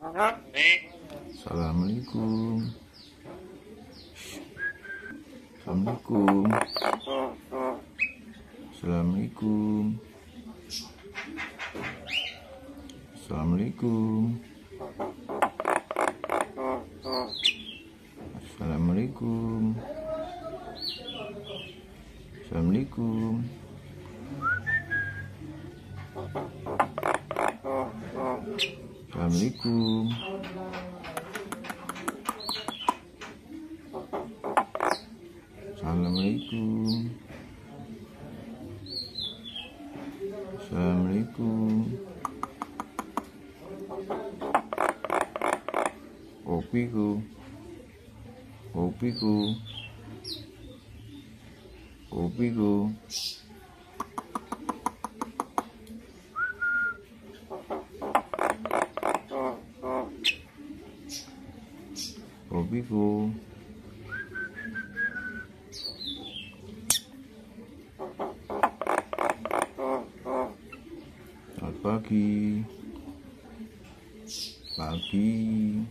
Assalamualaikum. Assalamualaikum. Assalamualaikum. Assalamualaikum. Assalamualaikum. Assalamualaikum. Assalamualaikum. Assalamualaikum. Assalamualaikum. Kopiku. Kopiku. Kopiku. Kopiku. Selamat pagi.